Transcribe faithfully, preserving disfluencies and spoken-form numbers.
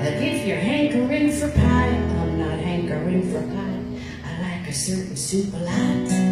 But if you're hankering for pie, I'm not hankering for pie. I like a certain soup a lot.